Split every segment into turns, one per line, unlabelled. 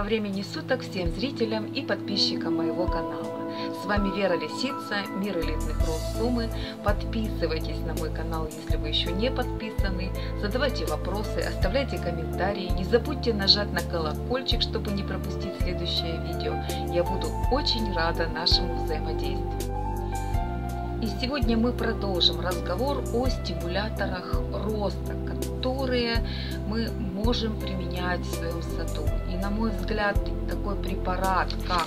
времени суток всем зрителям и подписчикам моего канала. С вами Вера Лисица, Мир элитных роз Сумы. Подписывайтесь на мой канал, если вы еще не подписаны. Задавайте вопросы, оставляйте комментарии. Не забудьте нажать на колокольчик, чтобы не пропустить следующее видео. Я буду очень рада нашему взаимодействию. И сегодня мы продолжим разговор о стимуляторах роста, которые мы можем применять в своем саду. И на мой взгляд, такой препарат, как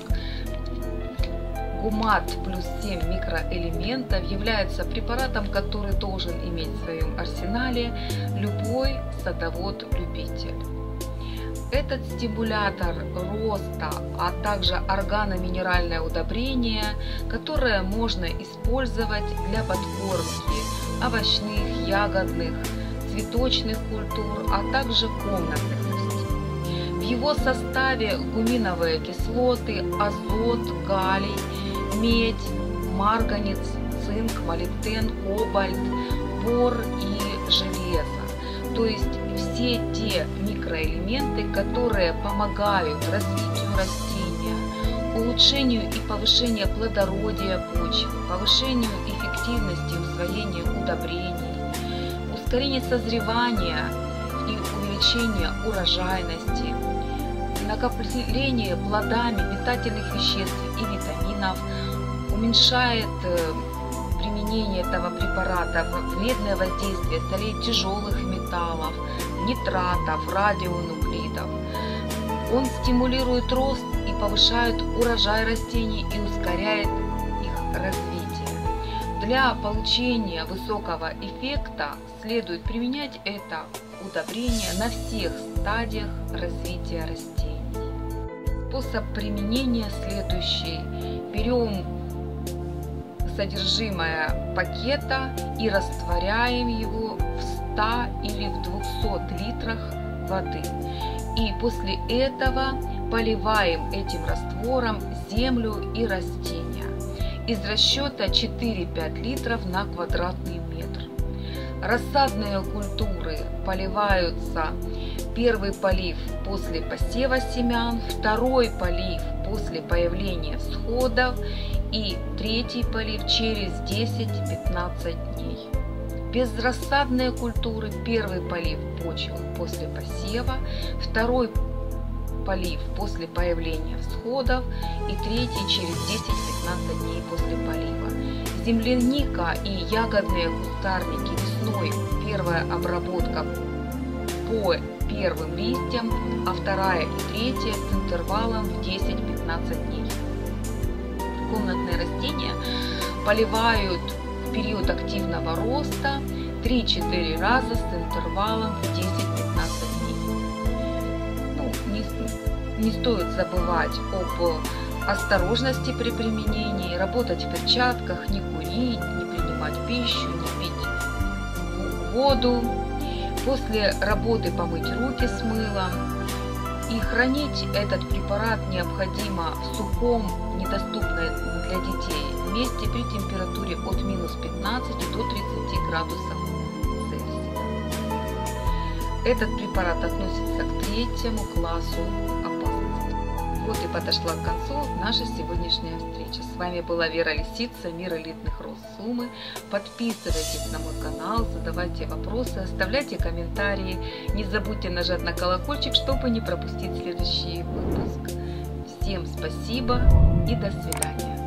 Гумат плюс 7 микроэлементов, является препаратом, который должен иметь в своем арсенале любой садовод-любитель. Этот стимулятор роста, а также органоминеральное удобрение, которое можно использовать для подкормки овощных, ягодных, цветочных культур, а также комнатных растений. В его составе гуминовые кислоты, азот, калий, медь, марганец, цинк, молибден, кобальт, бор и железо. То есть все те микроэлементы, которые помогают развитию растения, улучшению и повышению плодородия почвы, повышению эффективности усвоения удобрений, ускорению созревания и увеличения урожайности, накопление плодами питательных веществ и витаминов, уменьшает применение этого препарата вредное воздействие солей тяжелых металлов, нитратов, радионуклидов. Он стимулирует рост и повышает урожай растений и ускоряет их развитие. Для получения высокого эффекта следует применять это удобрение на всех стадиях развития растений. Способ применения следующий. Берем содержимое пакета и растворяем его в 100 или в 200 литрах воды. И после этого поливаем этим раствором землю и растения из расчета 4-5 литров на квадратный метр. Рассадные культуры поливаются: первый полив после посева семян, второй полив после появления всходов и третий полив через 10-15 дней. Безрассадные культуры: первый полив почвы после посева, второй полив после появления всходов и третий через 10-15 дней после полива. Земляника и ягодные кустарники весной: первая обработка по первым листьям, а вторая и третья с интервалом в 10-15 дней. Комнатные растения поливают в период активного роста 3-4 раза с интервалом в 10-15 дней. Не стоит забывать об осторожности при применении, работать в перчатках, не курить, не принимать пищу, не пить воду. После работы помыть руки с мылом. И хранить этот препарат необходимо в сухом, недоступном для детей месте при температуре от -15 до 30 градусов Цельсия. Этот препарат относится к 3-му классу опасности. Вот и подошла к концу наша сегодняшняя встреча. С вами была Вера Лисица, Мир элитных роз Сумы. Подписывайтесь на мой канал, задавайте вопросы, оставляйте комментарии. Не забудьте нажать на колокольчик, чтобы не пропустить следующий выпуск. Всем спасибо и до свидания.